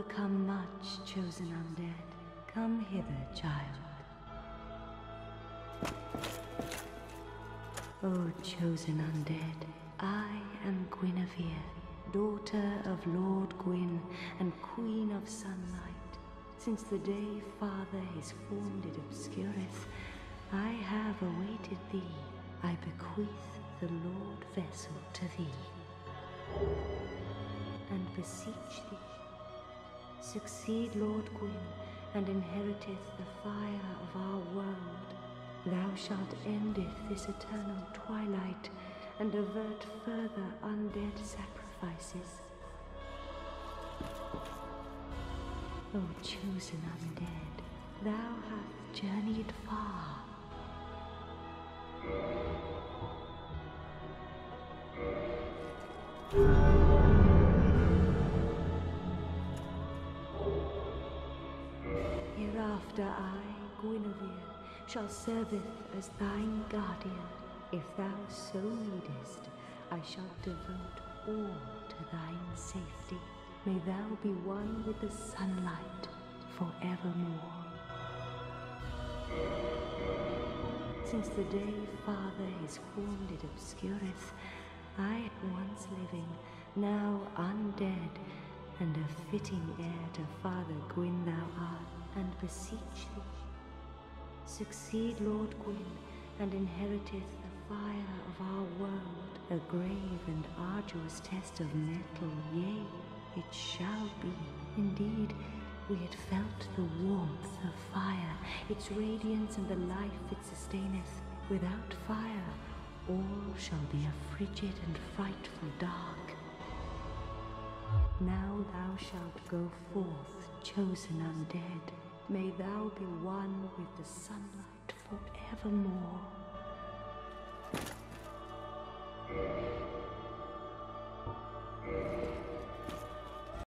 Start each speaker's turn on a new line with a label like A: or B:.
A: overcome much, chosen undead. Come hither, child. O chosen undead, I am Guinevere, daughter of Lord Gwyn and Queen of Sunlight. Since the day Father his form did obscureth, I have awaited thee. I bequeath the Lord vessel to thee, and beseech thee, succeed Lord Gwyn, and inheriteth the fire of our world. Thou shalt endeth this eternal twilight, and avert further undead sacrifices. O chosen undead, thou hast journeyed far. Hereafter I, Guinevere, shall serveth as thine guardian. If thou so needest, I shall devote all to thine safety. May thou be one with the sunlight forevermore. Since the day Father his form did obscureth, I once living, now undead, and a fitting heir to Father Gwyn thou art, and beseech thee, succeed Lord Gwyn, and inheriteth the fire of our world, a grave and arduous test of metal, yea, it shall be. Indeed, we had felt the warmth of fire, its radiance and the life it sustaineth. Without fire, all shall be a frigid and frightful dark. Now thou shalt go forth, chosen undead. May thou be one with the sunlight forevermore.